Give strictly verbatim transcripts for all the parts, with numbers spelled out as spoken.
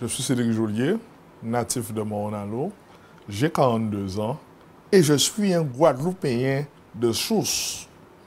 Je suis Cédric Joliet, natif de Moronalo. J'ai quarante-deux ans et je suis un Guadeloupéen de souche.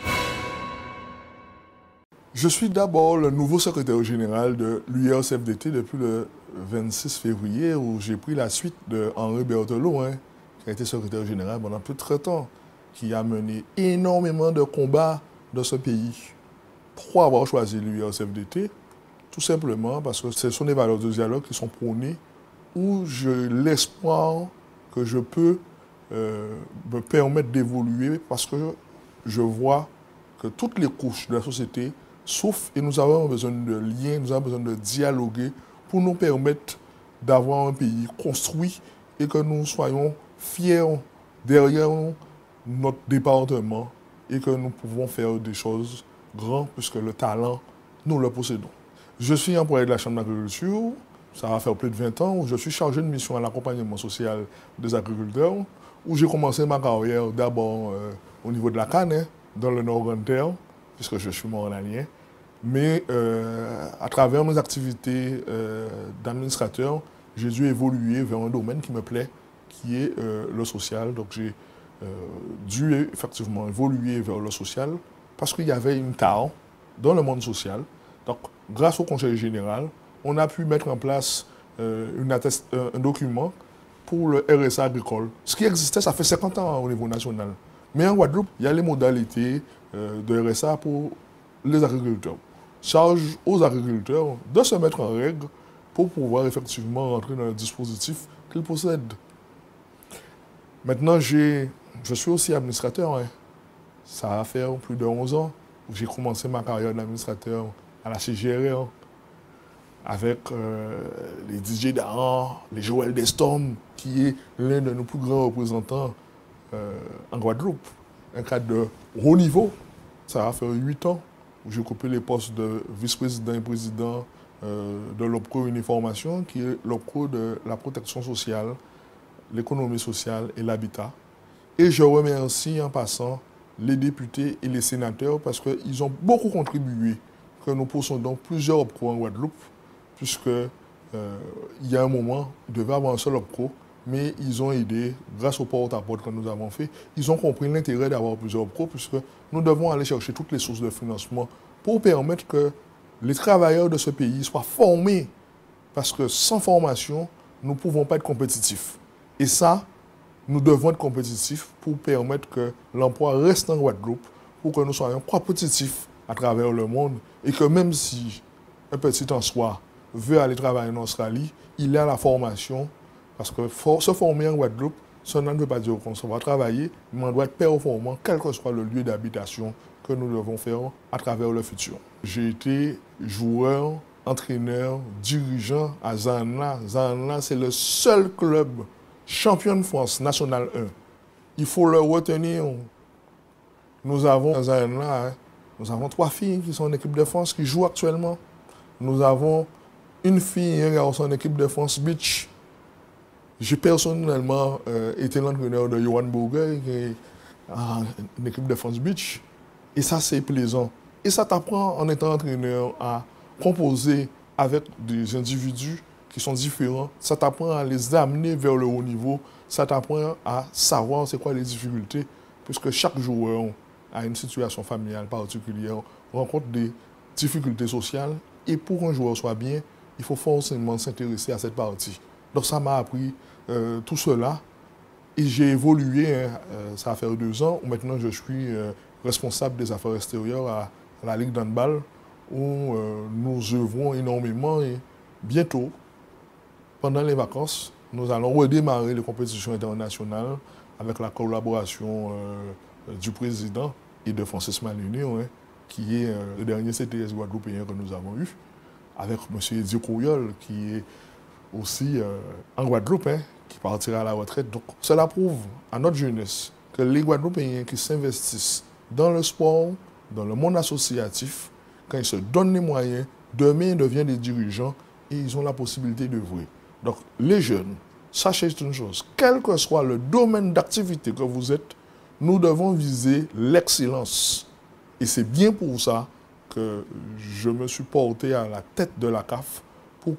Je suis d'abord le nouveau secrétaire général de l'U R C F D T depuis le vingt-six février où j'ai pris la suite de Henri Berthelot, hein, qui a été secrétaire général pendant plus de trente ans, qui a mené énormément de combats dans ce pays. Pourquoi avoir choisi l'U R C F D T? Tout simplement parce que ce sont des valeurs de dialogue qui sont prônées où j'ai l'espoir que je peux euh, me permettre d'évoluer parce que je vois que toutes les couches de la société souffrent et nous avons besoin de liens, nous avons besoin de dialoguer pour nous permettre d'avoir un pays construit et que nous soyons fiers derrière notre département et que nous pouvons faire des choses grandes puisque le talent, nous le possédons. Je suis employé de la Chambre d'agriculture, ça va faire plus de vingt ans, où je suis chargé de mission à l'accompagnement social des agriculteurs, où j'ai commencé ma carrière d'abord euh, au niveau de la canne, hein, dans le Nord-Grande-Terre, puisque je suis moronalien, mais euh, à travers mes activités euh, d'administrateur, j'ai dû évoluer vers un domaine qui me plaît, qui est euh, le social. Donc j'ai euh, dû effectivement évoluer vers le social parce qu'il y avait une tare dans le monde social. Donc, grâce au Conseil général, on a pu mettre en place euh, une attest, euh, un document pour le R S A agricole. Ce qui existait, ça fait cinquante ans au niveau national. Mais en Guadeloupe, il y a les modalités euh, de R S A pour les agriculteurs. Charge aux agriculteurs de se mettre en règle pour pouvoir effectivement rentrer dans le dispositif qu'ils possèdent. Maintenant, je suis aussi administrateur. Hein. Ça va faire plus de onze ans où j'ai commencé ma carrière d'administrateur à la C G R R, avec euh, les D J Dahan, les Joël Destom, qui est l'un de nos plus grands représentants euh, en Guadeloupe, un cadre de haut niveau. Ça va faire huit ans où j'ai occupé les postes de vice-président et président euh, de l'OPCO Uniformation, qui est l'OPCO de la protection sociale, l'économie sociale et l'habitat. Et je remercie en passant les députés et les sénateurs parce qu'ils ont beaucoup contribué que nous possédons plusieurs OPCO en Guadeloupe, puisque euh, il y a un moment, il devait avoir un seul OPCO, mais ils ont aidé, grâce au porte-à-porte que nous avons fait, ils ont compris l'intérêt d'avoir plusieurs OPCO, puisque nous devons aller chercher toutes les sources de financement pour permettre que les travailleurs de ce pays soient formés, parce que sans formation, nous ne pouvons pas être compétitifs. Et ça, nous devons être compétitifs pour permettre que l'emploi reste en Guadeloupe, pour que nous soyons compétitifs à travers le monde et que même si un petit en soi veut aller travailler en Australie, il a la formation parce que for se former en Guadeloupe, cela ne veut pas dire qu'on va travailler, mais on doit être performant quel que soit le lieu d'habitation que nous devons faire à travers le futur. J'ai été joueur, entraîneur, dirigeant à Zanla. Zanla, c'est le seul club champion de France National un. Il faut le retenir. Nous avons à Zanla, hein, nous avons trois filles qui sont en équipe de France, qui jouent actuellement. Nous avons une fille et un garçon en équipe de France Beach. J'ai personnellement euh, été l'entraîneur de Johan Bourgueil, qui est en équipe de France Beach. Et ça, c'est plaisant. Et ça t'apprend, en étant entraîneur, à composer avec des individus qui sont différents. Ça t'apprend à les amener vers le haut niveau. Ça t'apprend à savoir c'est quoi les difficultés, puisque chaque joueur à une situation familiale particulière, rencontre des difficultés sociales et pour qu'un joueur soit bien, il faut forcément s'intéresser à cette partie. Donc ça m'a appris euh, tout cela et j'ai évolué, hein, euh, ça va faire deux ans, où maintenant je suis euh, responsable des affaires extérieures à, à la Ligue d'handball où euh, nous œuvrons énormément et bientôt, pendant les vacances, nous allons redémarrer les compétitions internationales avec la collaboration euh, du président et de Francis Malinio, hein, qui est euh, le dernier C T S guadeloupéen que nous avons eu, avec M. Edio Couriol, qui est aussi euh, en Guadeloupe, hein, qui partira à la retraite. Donc, cela prouve à notre jeunesse que les Guadeloupéens qui s'investissent dans le sport, dans le monde associatif, quand ils se donnent les moyens, demain ils deviennent des dirigeants et ils ont la possibilité d'œuvrer. Donc, les jeunes, sachez une chose, quel que soit le domaine d'activité que vous êtes, nous devons viser l'excellence. Et c'est bien pour ça que je me suis porté à la tête de la C A F pour que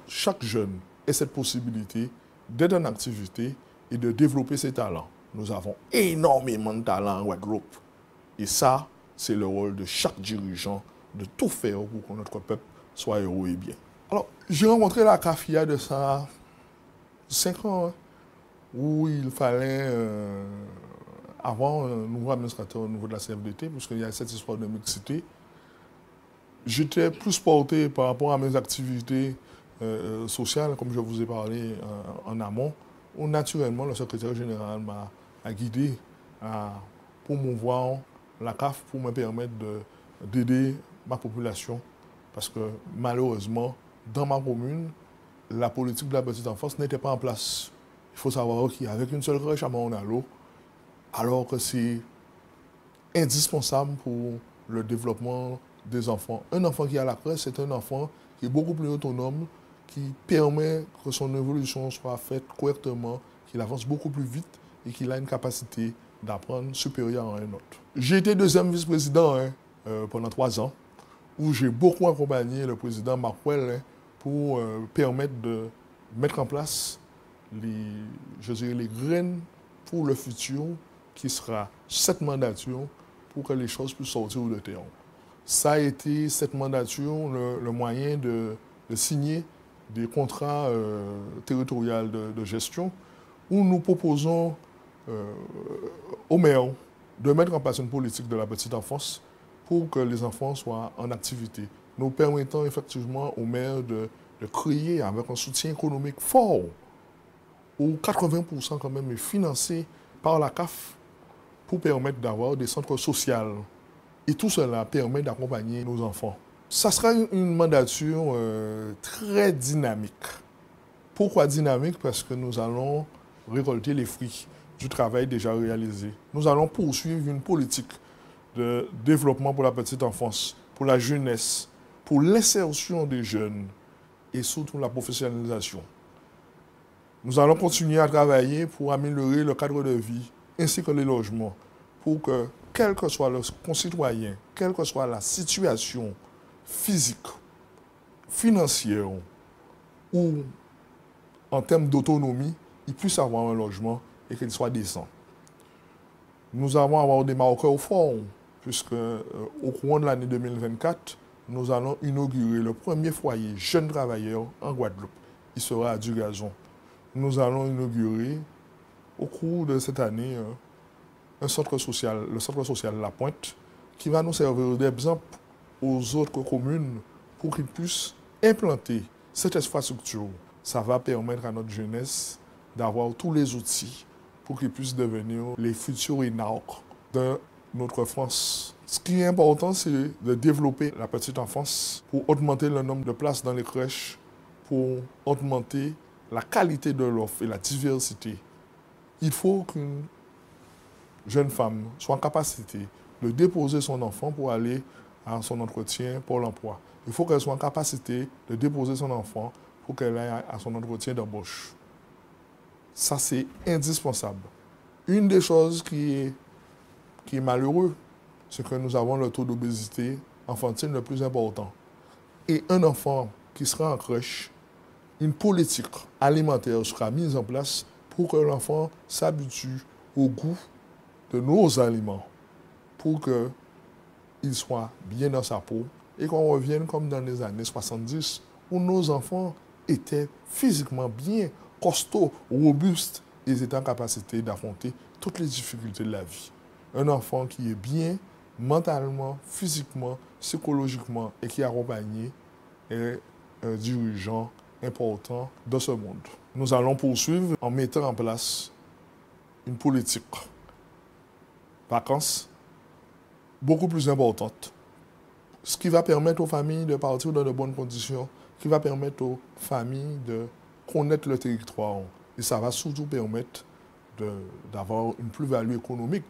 chaque jeune ait cette possibilité d'être en activité et de développer ses talents. Nous avons énormément de talents en Guadeloupe. Et ça, c'est le rôle de chaque dirigeant de tout faire pour que notre peuple soit heureux et bien. Alors, j'ai rencontré la C A F il y a de ça cinq ans, hein, où il fallait euh, avoir un nouveau administrateur au niveau de la C F D T, puisqu'il y a cette histoire de mixité. J'étais plus porté par rapport à mes activités euh, sociales, comme je vous ai parlé euh, en amont, où naturellement le secrétaire général m'a guidé à promouvoir la C A F pour me permettre d'aider ma population. Parce que malheureusement, dans ma commune, la politique de la petite enfance n'était pas en place. Il faut savoir qu'avec une seule crèche à Maonalo, alors que c'est indispensable pour le développement des enfants. Un enfant qui a la crèche, c'est un enfant qui est beaucoup plus autonome, qui permet que son évolution soit faite correctement, qu'il avance beaucoup plus vite et qu'il a une capacité d'apprendre supérieure à un autre. J'ai été deuxième vice-président hein, euh, pendant trois ans, où j'ai beaucoup accompagné le président Marquel hein, pour euh, permettre de mettre en place les, je dirais, les graines pour le futur qui sera cette mandature pour que les choses puissent sortir de terre. Ça a été cette mandature le, le moyen de, de signer des contrats euh, territoriaux de, de gestion où nous proposons euh, aux maires de mettre en place une politique de la petite enfance pour que les enfants soient en activité. Nous permettons effectivement aux maires de, de créer avec un soutien économique fort, où quatre-vingts pour cent quand même est financé par la C A F pour permettre d'avoir des centres sociaux. Et tout cela permet d'accompagner nos enfants. Ça sera une mandature euh, très dynamique. Pourquoi dynamique? Parce que nous allons récolter les fruits du travail déjà réalisé. Nous allons poursuivre une politique de développement pour la petite enfance, pour la jeunesse, pour l'insertion des jeunes et surtout la professionnalisation. Nous allons continuer à travailler pour améliorer le cadre de vie ainsi que les logements, pour que, quel que soit le concitoyen, quelle que soit la situation physique, financière ou en termes d'autonomie, il puisse avoir un logement et qu'il soit décent. Nous allons avoir des marqueurs forts, puisque euh, au courant de l'année deux mille vingt-quatre, nous allons inaugurer le premier foyer jeune travailleur en Guadeloupe. Il sera à Dugazon. Nous allons inaugurer au cours de cette année euh, un centre social, le centre social La Pointe, qui va nous servir d'exemple aux autres communes pour qu'ils puissent implanter cette infrastructure. Ça va permettre à notre jeunesse d'avoir tous les outils pour qu'ils puissent devenir les futurs énarques de notre France. Ce qui est important, c'est de développer la petite enfance pour augmenter le nombre de places dans les crèches, pour augmenter la qualité de l'offre et la diversité. Il faut qu'une jeune femme soit en capacité de déposer son enfant pour aller à son entretien pour l'emploi. Il faut qu'elle soit en capacité de déposer son enfant pour qu'elle aille à son entretien d'embauche. Ça, c'est indispensable. Une des choses qui est, qui est malheureuse, c'est que nous avons le taux d'obésité infantile le plus important. Et un enfant qui sera en crèche, une politique alimentaire sera mise en place pour que l'enfant s'habitue au goût de nos aliments, pour qu'il soit bien dans sa peau et qu'on revienne comme dans les années soixante-dix, où nos enfants étaient physiquement bien costauds, robustes, et ils étaient en capacité d'affronter toutes les difficultés de la vie. Un enfant qui est bien mentalement, physiquement, psychologiquement et qui est accompagné est un dirigeant important dans ce monde. Nous allons poursuivre en mettant en place une politique vacances beaucoup plus importante, ce qui va permettre aux familles de partir dans de bonnes conditions, qui va permettre aux familles de connaître le territoire. Et ça va surtout permettre d'avoir une plus-value économique,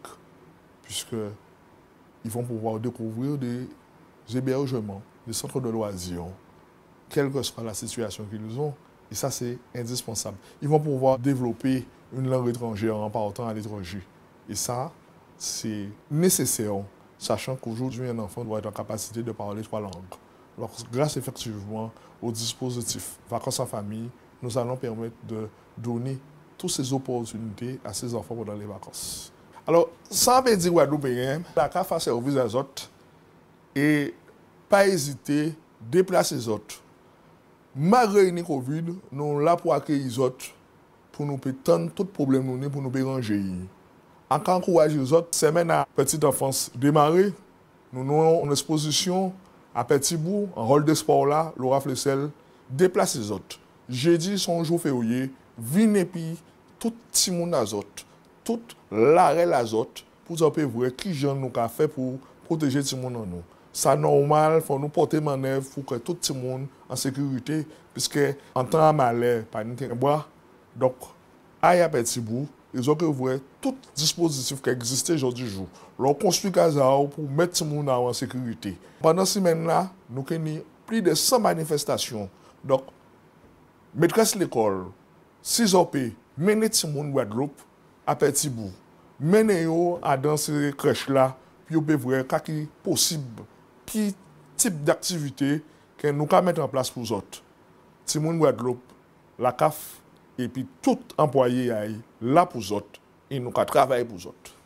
puisqu'ils vont pouvoir découvrir des hébergements, des centres de loisirs, quelle que soit la situation qu'ils ont. Et ça, c'est indispensable. Ils vont pouvoir développer une langue étrangère en partant à l'étranger. Et ça, c'est nécessaire, sachant qu'aujourd'hui, un enfant doit être en capacité de parler trois langues. Alors, grâce effectivement au dispositif Vacances en famille, nous allons permettre de donner toutes ces opportunités à ces enfants pendant les vacances. Alors, ça veut dire Guadeloupéen, la C A F a service aux autres et pas hésiter à déplacer les autres. Malgré le Covid, nous sommes là pour accueillir les autres, pour nous tendre tout problème nous pour nous ranger. En encourager les autres, semaine à petite enfance démarrer, nous avons une exposition à Petit Bout, en rôle de sport là, Laura Flessel, déplacer les autres. Jeudi, son jour février, venez puis tout le monde à autres, tout l'arrêt à autres, pour dire vrai qui gens nous a fait pour protéger tout le monde en nous. C'est normal, il faut nous porter manœuvre pour que tout le monde en sécurité, puisque en temps de malheur, pas de bois. Donc, à Petit Bout, ils ont ouvert tout dispositif qui existait aujourd'hui jour. Ils construit Kazao pour mettre tout le monde en sécurité. Pendant cette semaine-là, nous avons plus de cent manifestations. Donc, maîtresse l'école, six O P, mener tout le monde Guadeloupe à Petit Bout. Mener-les à dans ces crèches-là, puis vous pouvez voir ce qui est possible, quel type d'activité que nous pouvons mettre en place pour les autres. Tout le monde Guadeloupe, la C A F, et puis tout employé là pour les autres, et nous pouvons travailler pour les autres.